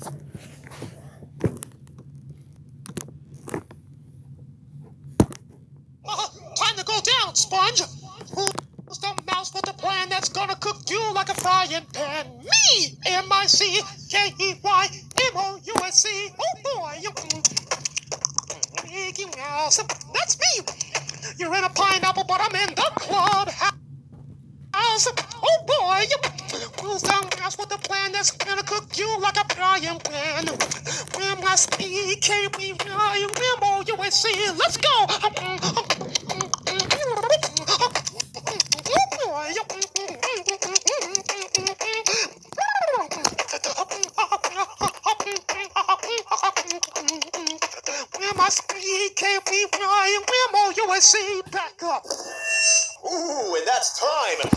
Time to go down, Sponge. Who's the mouse with the plan that's gonna cook you like a frying pan? Me! M-I-C-K-E-Y-M-O-U-S-E. Oh boy, Mickey Mouse. That's me. You're in a pineapple, but I'm in the clubhouse. Oh boy, who's the mouse with the plan that's gonna cook you like a frying pan? M-I-C-K-E-Y-M-O-U-S-E. Let's go. M-I-C-K-E-Y-M-O-U-S-E. Back up. Ooh, and that's time